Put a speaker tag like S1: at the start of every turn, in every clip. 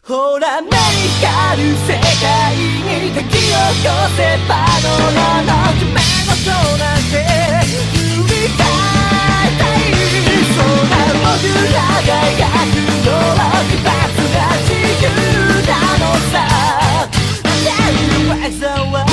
S1: ほらメディカル世界に書き起こせバナナの夢のそうなんて振り返ったいそうな僕らが描くのは奇抜な地球なのさ Tell you what's the world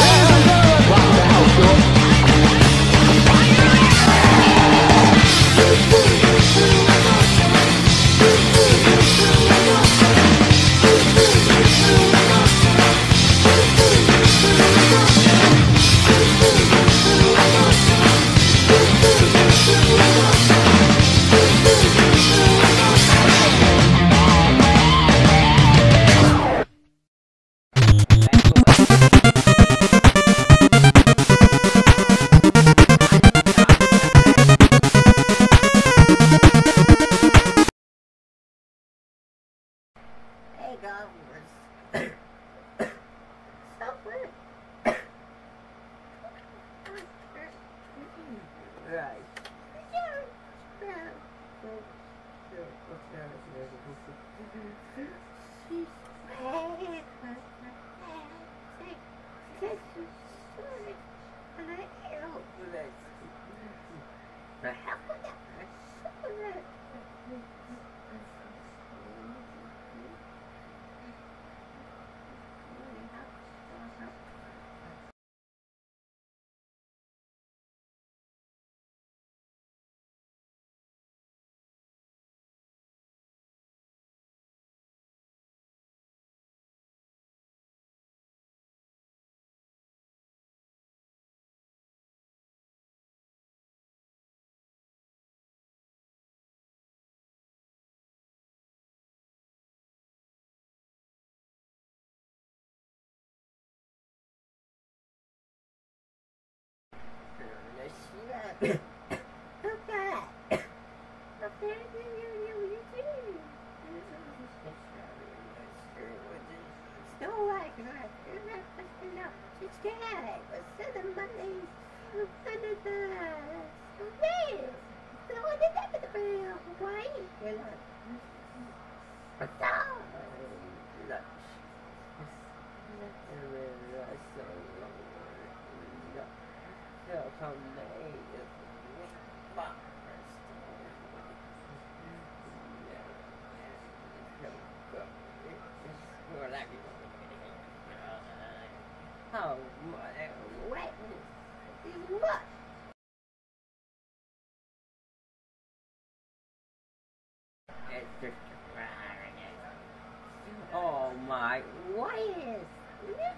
S1: Oh my, what is this?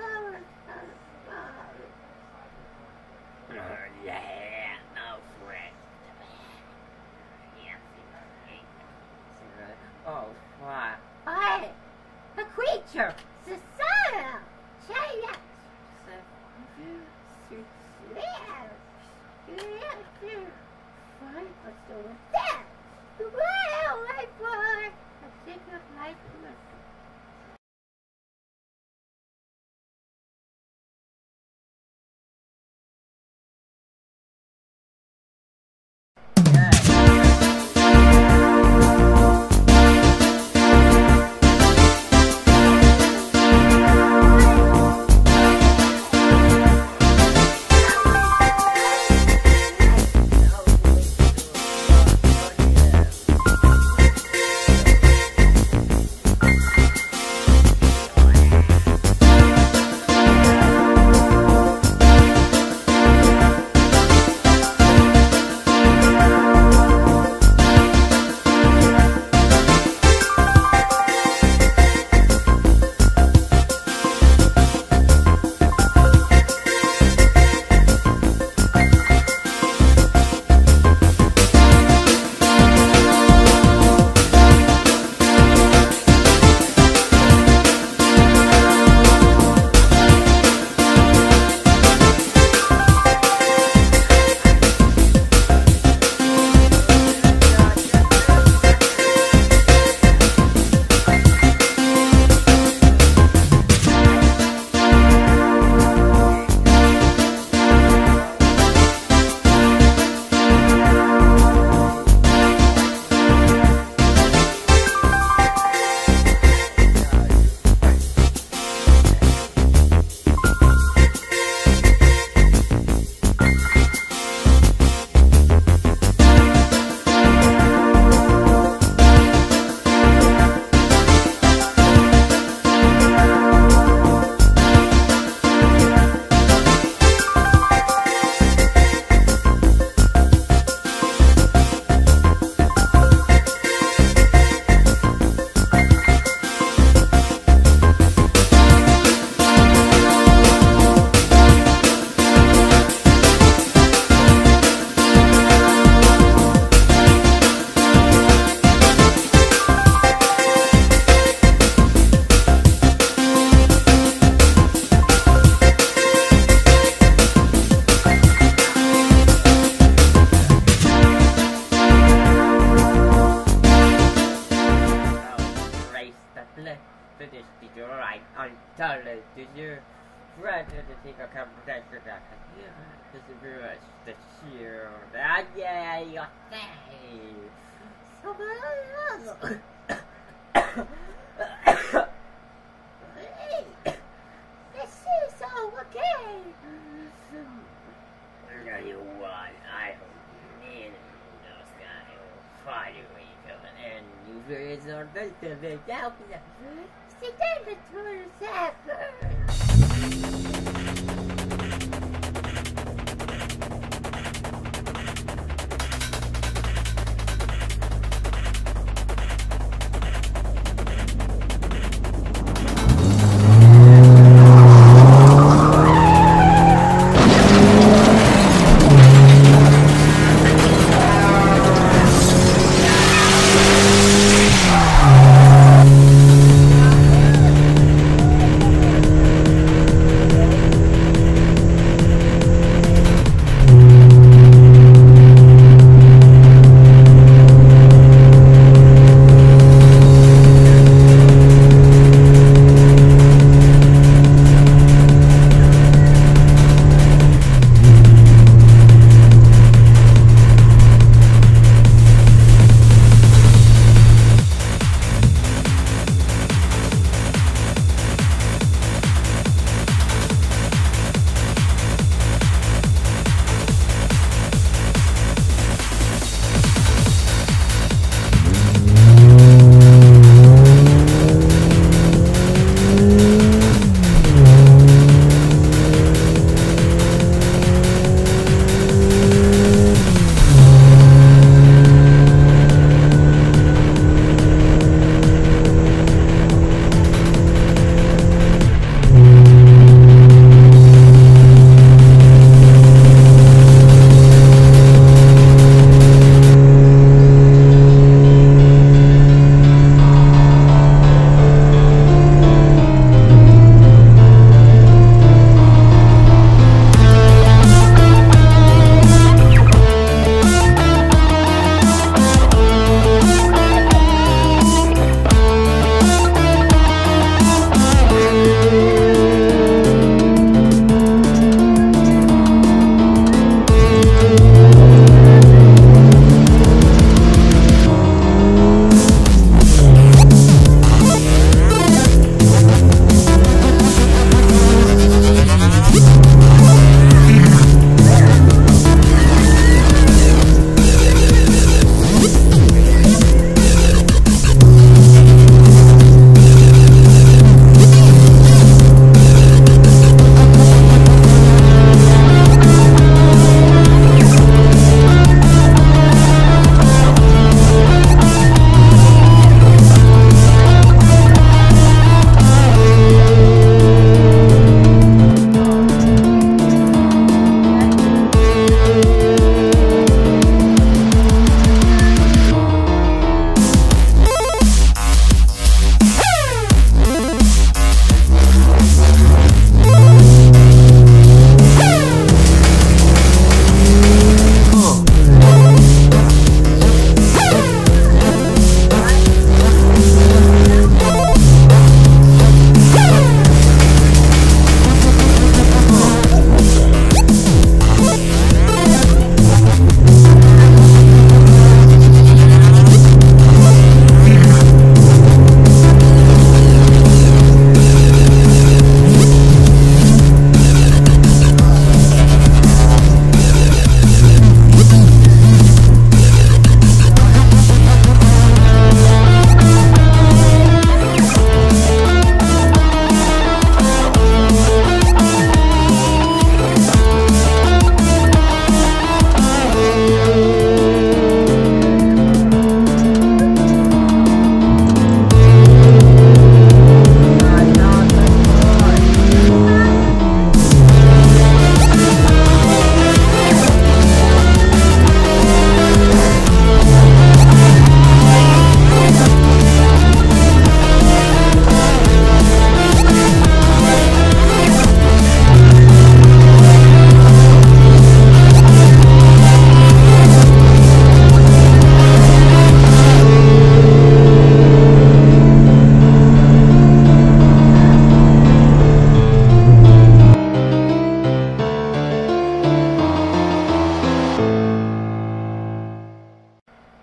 S1: Yeah, no friend. Oh, what? Hey, a creature, Cesaro, Chaya, fine, let's do it. That! Well, right boy! I think of life to us.
S2: Let's finish the right on Charlie. Did you try to take a couple of days to that? This is very much the shield. Yeah, you're safe. So hey, this is all okay. You what? I hope me and those guys will fight you and you very sort of the help. Sit down to yourself first.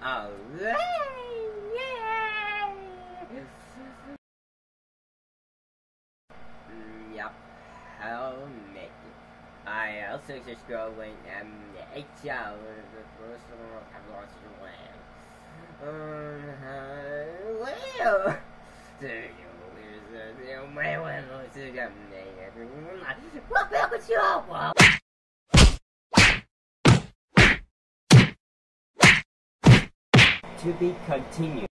S2: Alright! Yep, I'll make it. I also just going 8 hours before I've lost the land. Well, to be continued.